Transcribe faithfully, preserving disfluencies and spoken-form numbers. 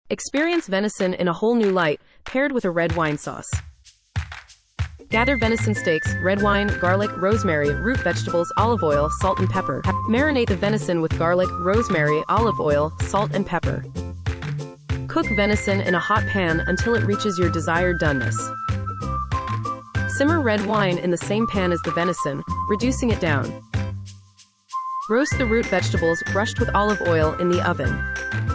Experience venison in a whole new light, paired with a red wine sauce. Gather venison steaks, red wine, garlic, rosemary, root vegetables, olive oil, salt and pepper. Marinate the venison with garlic, rosemary, olive oil, salt and pepper. Cook venison in a hot pan until it reaches your desired doneness. Simmer red wine in the same pan as the venison, reducing it down. Roast the root vegetables brushed with olive oil in the oven.